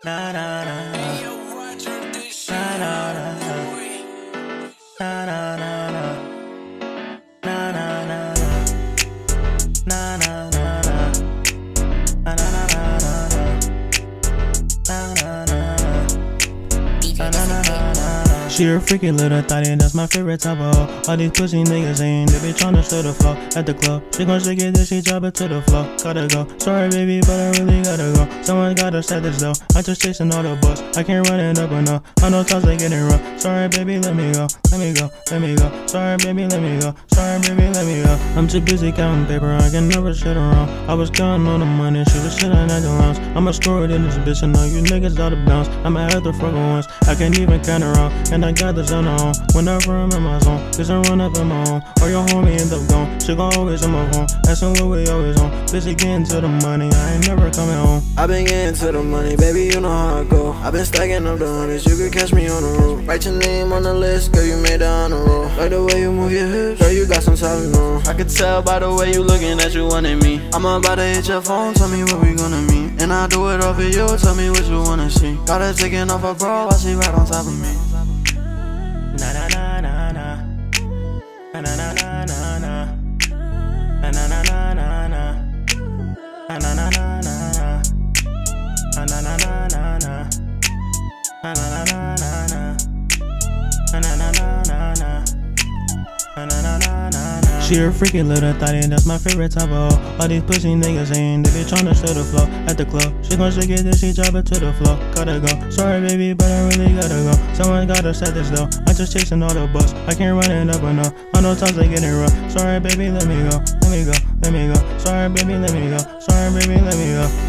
Na na na. Na na na. Na na na. Na na na. Na na na. Na na na. She a freaky little thotty, that's my favorite type of hoe. All these pussy niggas ain't, they be tryna show the flow at the club. She gon' shake it, then she drop it to the floor. Gotta go, sorry baby, but I really gotta go. Someone gotta set this though. I just chasing all the bus, I can't run it up or no. I know times they getting rough. Sorry baby, let me go, let me go, let me go. Sorry baby, let me go, sorry baby, let me go. I'm too busy counting paper, I can never sit around. I was counting on the money, she was sitting at the lounge. I'ma score it in this bitch, and all you niggas out of bounds. I'ma have to fuck once, I can't even count around. And I got this on her own, whenever I'm in my zone. Cause I run up in my own, or your homie end up gone. She gon' always on my phone, asking what we always on. Busy getting to the money, I ain't never coming home. I been getting to the money, baby, you know how I go. I been stacking up the hundreds, you could catch me on the road. Write your name on the list, girl, you made it on the roll. Like the way you move your hips, girl, you got some talent on. I could tell by the way you looking that you wanted me. I'm about to hit your phone, tell me what we gonna meet. And I do it off of you, tell me what you wanna see. Got her taking off her bra while she right on top of me. Na na na na na. Na na na na na na. Na na na na na na. Na na na na na na. Na na na na na na. Na na na na na na. Na na na na na na. Na na na na na. She a freaky little thotty, that's my favorite type of hoe. All these pussy niggas ain't, they be tryna show the flow at the club. She gon' shake it, then she drop it to the floor. Gotta go, sorry baby, but I really gotta go. Someone gotta set this though. I just chasing all the bus, I can't run it up or no. I know times they getting rough. Sorry baby, let me go, let me go, let me go. Sorry baby, let me go, sorry baby, let me go.